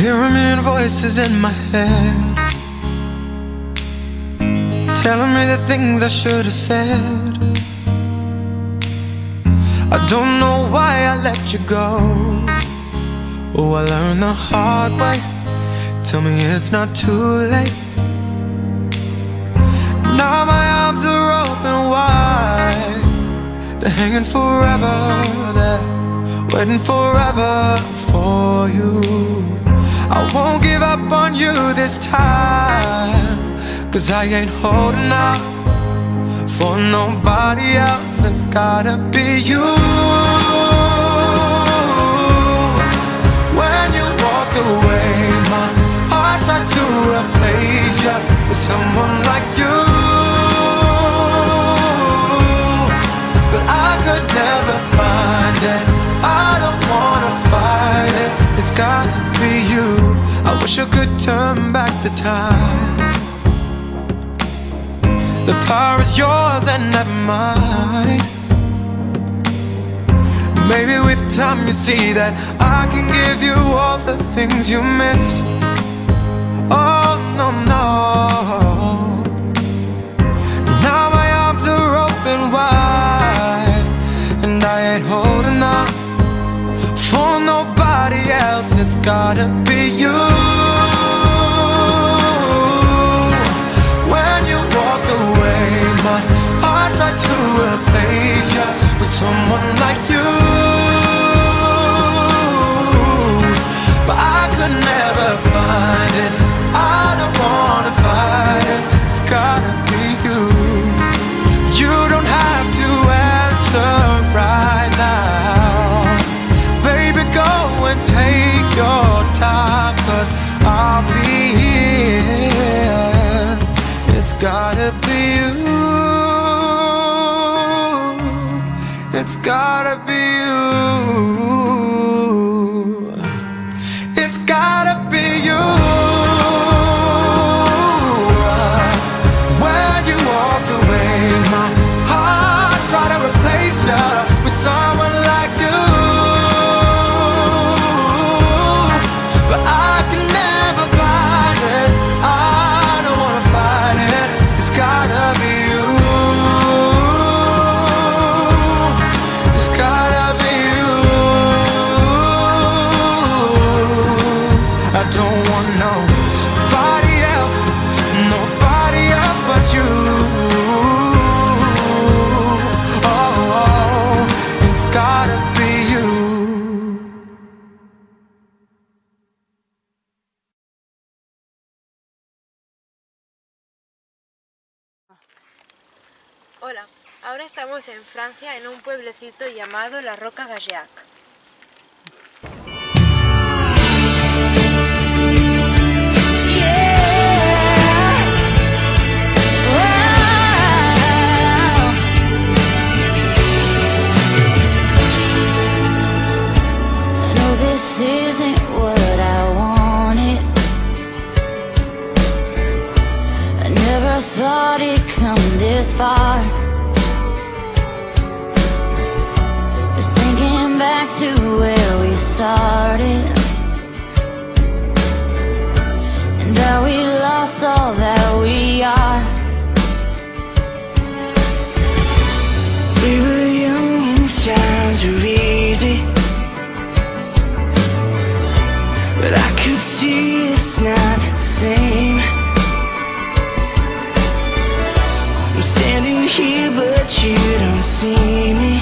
Hear a million voices in my head, telling me the things I should have said. I don't know why I let you go. Oh, I learned the hard way. Tell me it's not too late. Now my arms are open wide. They're hanging forever there, waiting forever for you. I won't give up on you this time, 'cause I ain't holding out for nobody else. It's gotta be you. When you walked away, my heart tried to replace you with someone like you, but I could never find it. I don't wanna fight it. It's gotta be you. I wish I could turn back the time. The power is yours and never mine. Maybe with time you see that I can give you all the things you missed. Oh no, no. Now my arms are open wide, and I ain't holding out for nobody else. It's gotta be you. When you walked away, my heart tried to replace you with someone like you, but I could never find it. I don't wanna fight it. It's gotta be you. You don't have to answer right now. Baby, go and take your time, 'cause I'll be here. It's gotta be you. It's gotta be you. It's gotta be you. When you walked away, my heart tried to replace you with someone like you, but I can never find it. I don't wanna fight it. It's gotta be you. It's gotta be you. I don't want nobody else, nobody else but you. Oh, it's gotta be you. Hola, ahora estamos en Francia, en un pueblecito llamado La Roca-Gageac. I know this isn't what I wanted. I never thought it'd come this far. Just thinking back to where we started, and how we lost all that we are. We were young and times were easy, but I could see it's not the same. I'm standing here but you don't see me.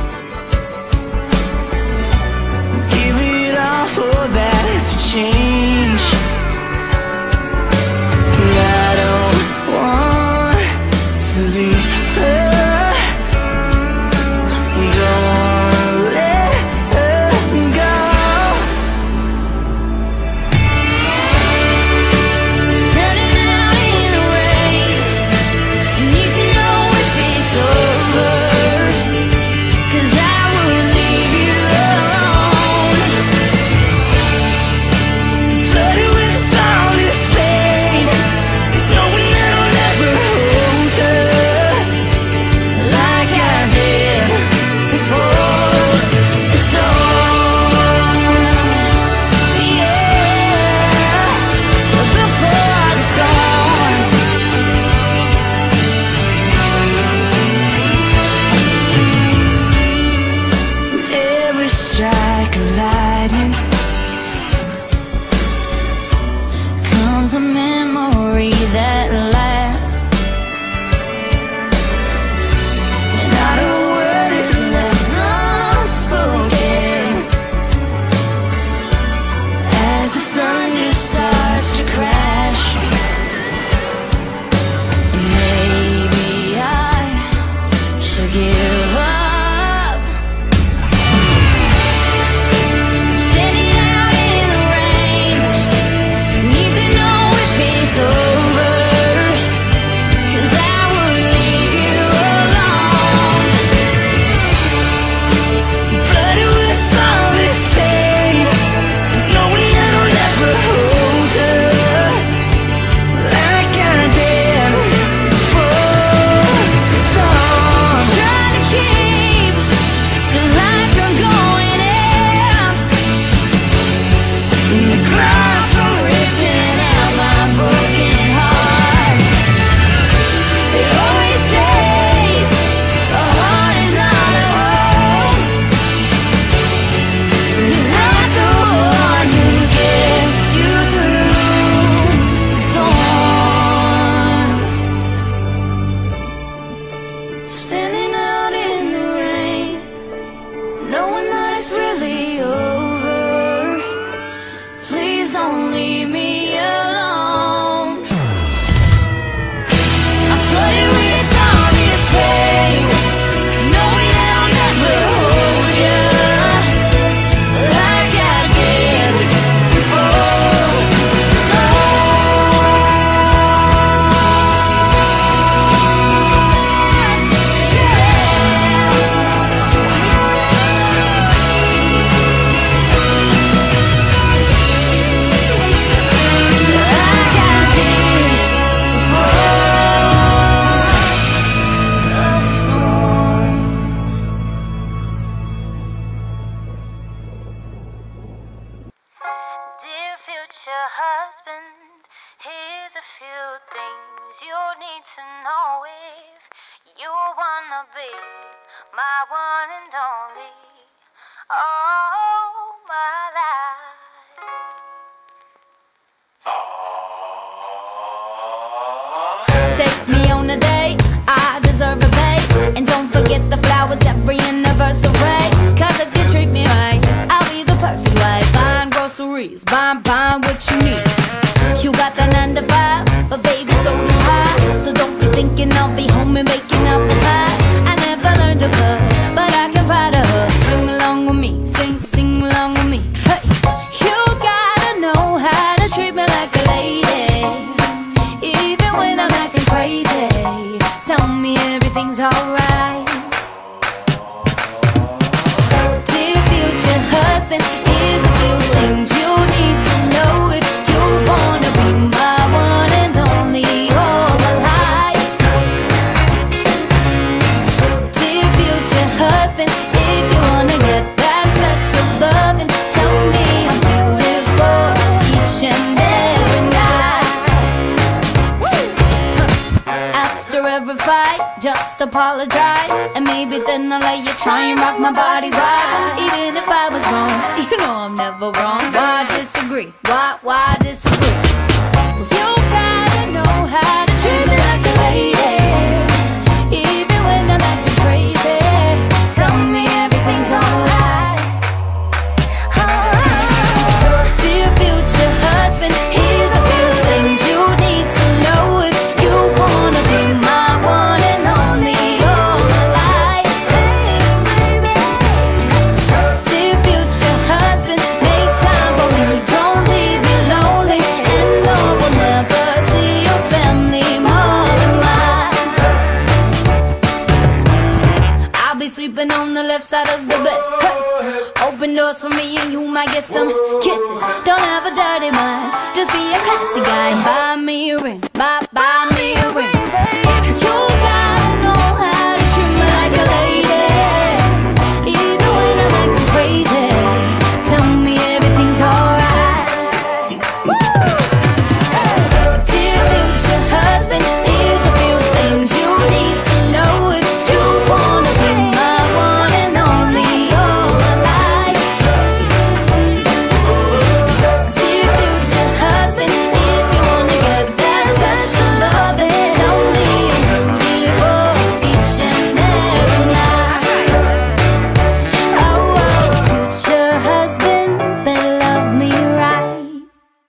Give it all for that to change. And I don't want to lose her. Don't let her go. Standing out in the rain, need to know if it's over. future husband, here's a few things you need to know if you wanna be my one and only, all my life. Take me on a date, I deserve a pay. And don't forget the flowers every anniversary. Cause if you treat me right, I'll be the perfect wife. Buying groceries, buying what you need. You got that 9 to 5, but baby so do I. So don't be thinking I'll be home and making up the pies. I never learned to cook, but I can ride a hook. Sing along with me, sing along with me. Hey, you gotta know how to treat me like a lady, even when I'm acting crazy. Tell me everything's alright. Dear future husband, here's a few things you need to know if you wanna be my one and only, all my life. Dear future husband, if you wanna get that special loving, tell me I'm beautiful each and every night. After every fight, just apologize, and maybe then I'll let you try and rock my body right. Even if I was wrong, you know I'm never wrong. Why disagree? Why disagree? Well, you gotta know how to treat me like a lady, even when I'm acting crazy. Tell me everything's alright. Dear future husband, here's a few things you need to know if you wanna be my one and only, all my life. Dear future husband, make time for me, don't leave me lonely, and no will never see your family more than mine. I'll be sleeping on the left side of the bed. Hey. Open doors for me and you might get some kisses. Don't have a dirty mind, just be a classy guy. Buy me a ring, buy me a ring. You gotta know how to treat me like a lady, even when I'm acting crazy. Tell me everything's alright. Dear future husband, here's a few things you need to know if you wanna be my one and only, all my life. Dear future husband, if you wanna get that special loving, tell me I'm beautiful each and every night. Oh, future husband, better love me right.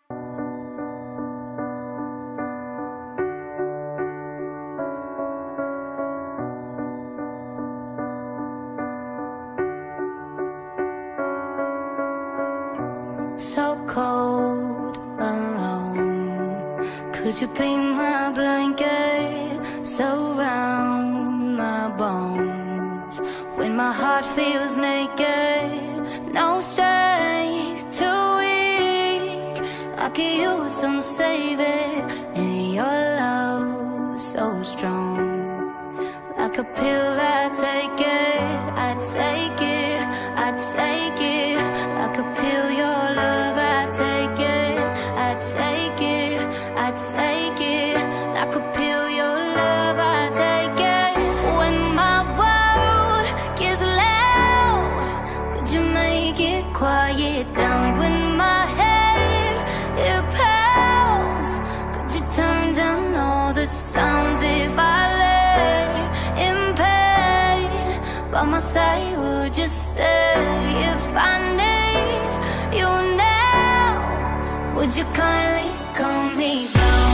So cold, alone. Could you be my blanket, surround my bones when my heart feels naked? No strength, too weak. I could use some saving, and your love so strong. Like a pill, I take it, I take it, I take it. Like a pill, your love, I take it, I take it, I take it. Like a pill, your love, I take it. When my world gets loud, could you make it quiet down? When my head, it pounds, could you turn down all the sounds? If I lay in pain by my side, would you stay? If I need you now, would you kindly calm me down?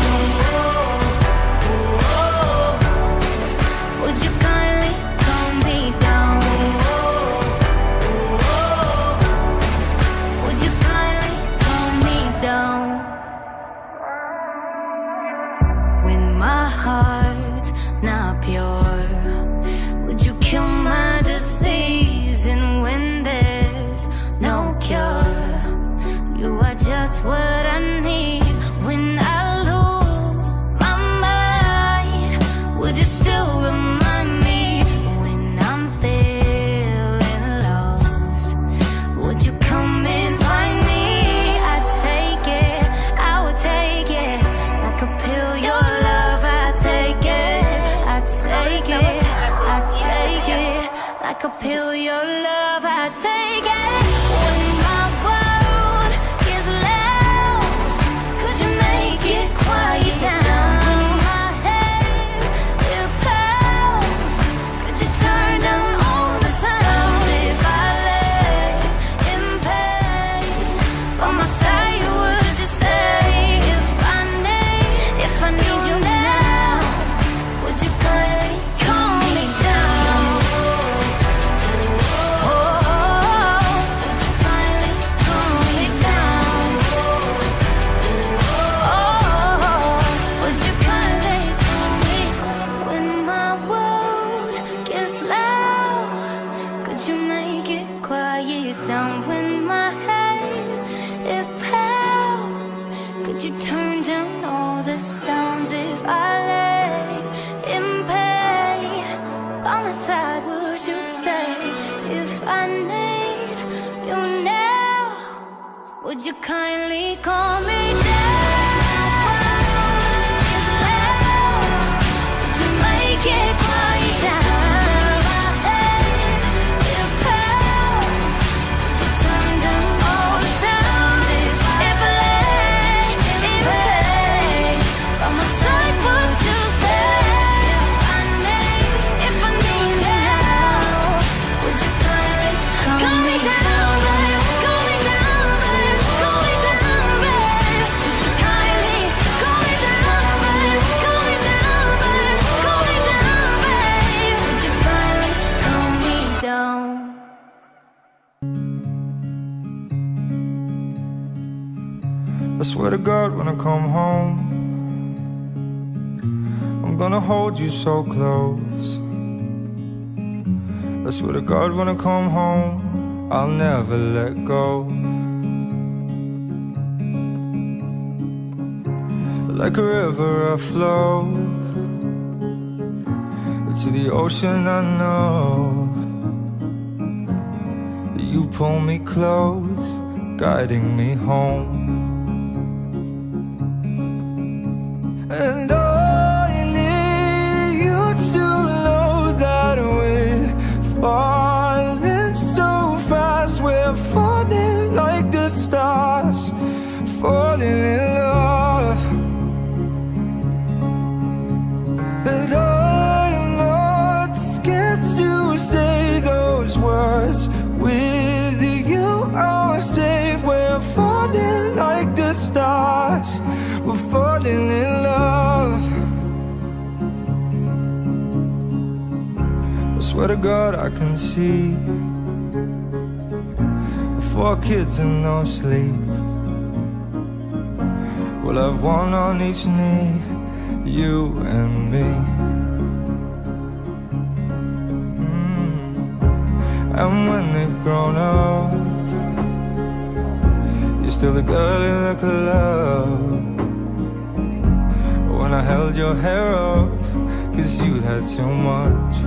Would you kindly calm me down? Would you kindly calm me down? When my heart's not pure, would you kill my disease? And when there's no cure, you are just what I need. When I lose my mind, would you still remind me? When I'm feeling lost, would you come and find me? I take it, could peel your love, I'd take it. When my world gets loud, could you make it quiet down? When my head, it pounds, could you turn down all the sounds? If I lay in pain, by my side, would you stay? If I need you now, would you kindly calm me down? Oh, would you kindly calm me down? Oh, would you kindly calm me? When my world gets loud, could you make it quiet down? When my head, it pounds, could you turn down all the sounds? If I lay in pain, by my side, would you stay? If I need you now, would you kindly calm me down? It's loud, could you make it quiet down? My head, it pounds, could you turn down all the sounds? If I lay in pain, by my side, would you stay? If I need you now, would you kindly calm me down, babe? Calm me down, babe. Calm me down, babe. Would you kindly calm me down, babe? Calm me down, babe. Calm me down, babe. Would you kindly calm me down? I swear to God, when I come home, I'm gonna hold you so close. I swear to God, when I come home, I'll never let go. Like a river I flow to the ocean. I know you pull me close, guiding me home. And I need you to know that we're falling so fast. We're falling like the stars, falling in love. And I'm not scared to say those words. With you I'm safe. We're falling like the stars, we're falling in love. I swear to God, I can see 4 kids and no sleep. We'll have one on each knee, you and me. And when they've grown up, you're still the girl in the club. When I held your hair up, 'cause you had too much.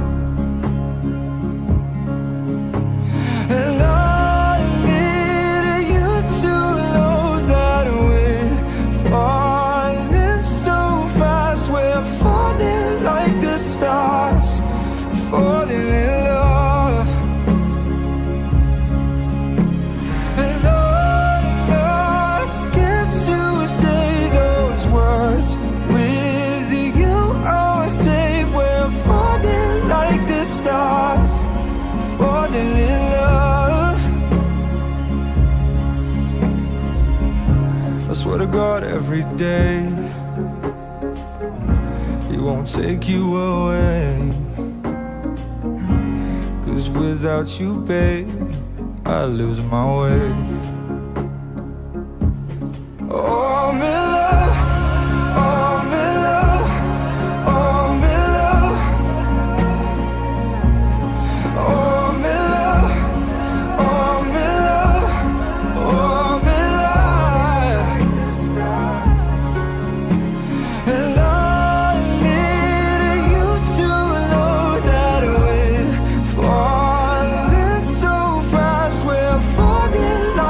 And I need you to know that we're falling so fast. We're falling like the stars, falling in love. And I'm not scared to say those words. With you I'm safe. We're falling like the stars, falling in love. I swear to God, every day He won't take you away. 'Cause without you, babe, I lose my way. Oh, I'm in love. Oh, I'm in love. Oh, I'm in love. Oh, I'm in love. Oh, I'm in love. Oh, I'm in love. And I need you to know that we're falling so fast. We're falling like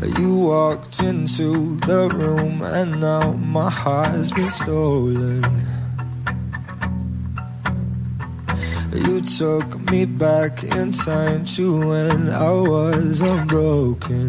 You walked into the room and now my heart's been stolen. You took me back in time to when I was unbroken.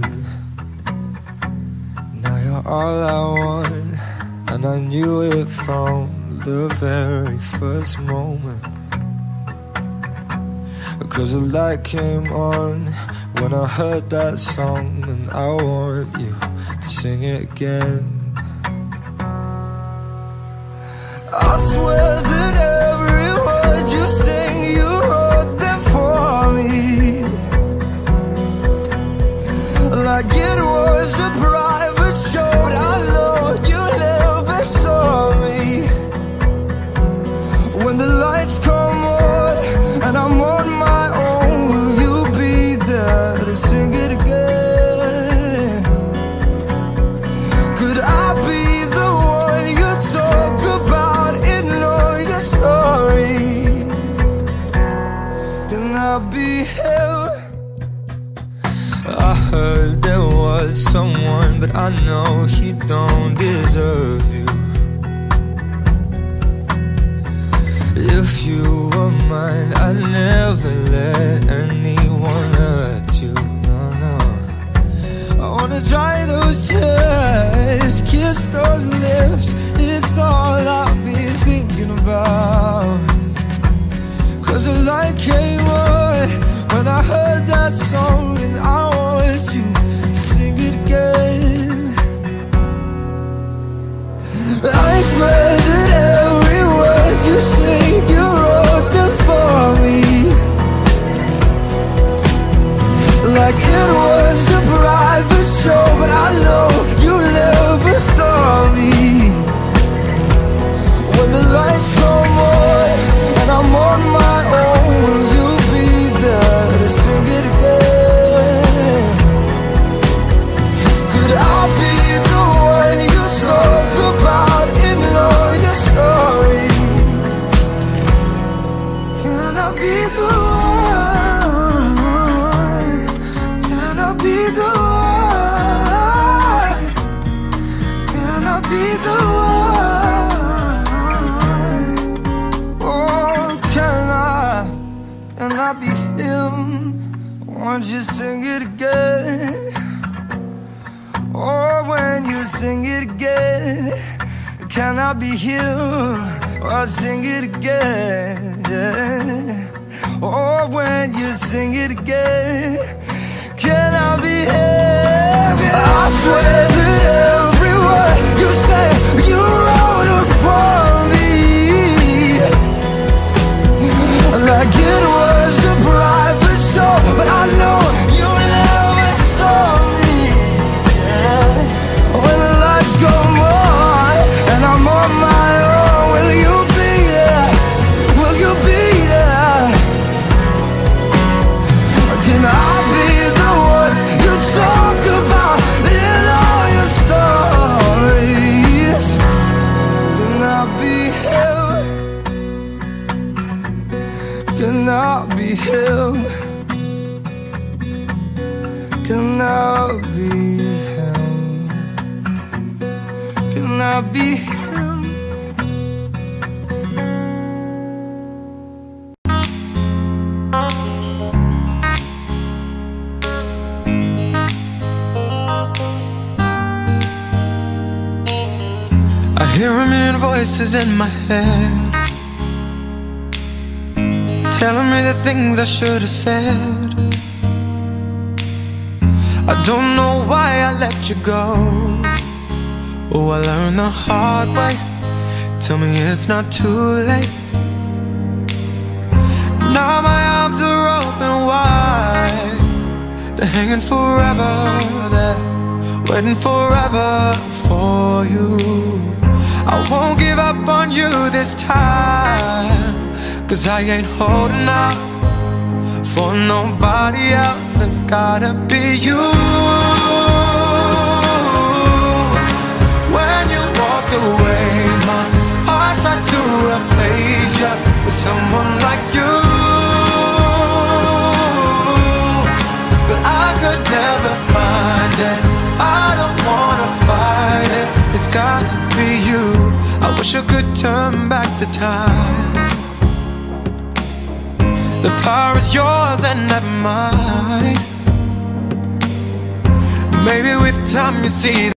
Now you're all I want, and I knew it from the very first moment. 'Cause the light came on when I heard that song, and I want you to sing it again. I swear that every word you sing, you wrote them for me, like it was a private show. But I know you never saw me. When the lights come on and I'm on my own, will you be there to sing it again? Could I be the one you talk about in all your stories? Can I be him? I heard there was someone, but I know he don't deserve you. If you were mine, I'd never let anyone hurt you. No, no. I wanna dry those tears, kiss those lips. It's all I've been thinking about. 'Cause the light came on when I heard that song, and I want you to sing it again. I swear that every word you sing, you wrote them for me, like it was a private show. But I know you never saw me. When the lights come on and I'm on my own, will you be there to sing it again? Could I be the one you talk about in all your stories? Can I be the one? Can I be the one? Can I be the one? Oh, can I be him? Won't you sing it again? Oh, when you sing it again, can I be him? Oh, sing it again. Oh, when you sing it again, can I be him? I swear that every word you say, you wrote it for me, like it was a private show. But I know you never saw me. When the lights come on and I'm on my own, will you be there? Will you be there? Can I be the one you talk about in all your stories? Can I be him? Can I be him? Can I be him? Can I be him? I hear a million voices in my head, telling me the things I should have said. I don't know why I let you go. Oh, I learned the hard way. Tell me it's not too late. Now my arms are open wide. They're hanging forever there, waiting forever for you. I won't give up on you this time, 'cause I ain't holding out for nobody else. It's gotta be you. When you walked away, my heart tried to replace you with someone like you, but I could never find it. Wish I could turn back the time. The power is yours and never mine. Maybe with time you see